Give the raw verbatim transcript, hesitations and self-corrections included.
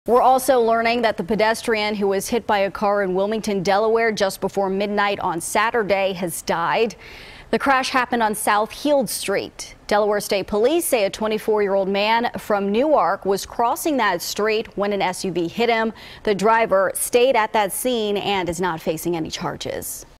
We're also learning that the pedestrian who was hit by a car in Wilmington, Delaware just before midnight on Saturday has died. The crash happened on South Heald Street. Delaware State Police say a twenty-four-year-old man from Newark was crossing that street when an S U V hit him. The driver stayed at that scene and is not facing any charges.